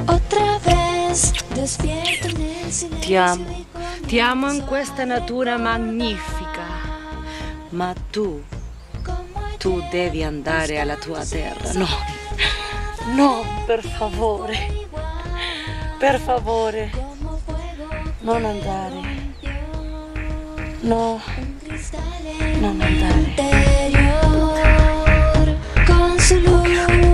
Otra vez despierto en el silencio. Ti amo in questa natura magnifica, ma tu devi andare alla tua terra. No, no, per favore, non andare. No, non andare. Con su luz.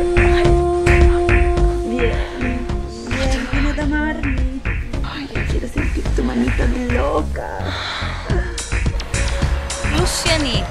Vieni ad amarmi. Ay, quiero sentir tu manita loca. Luciani,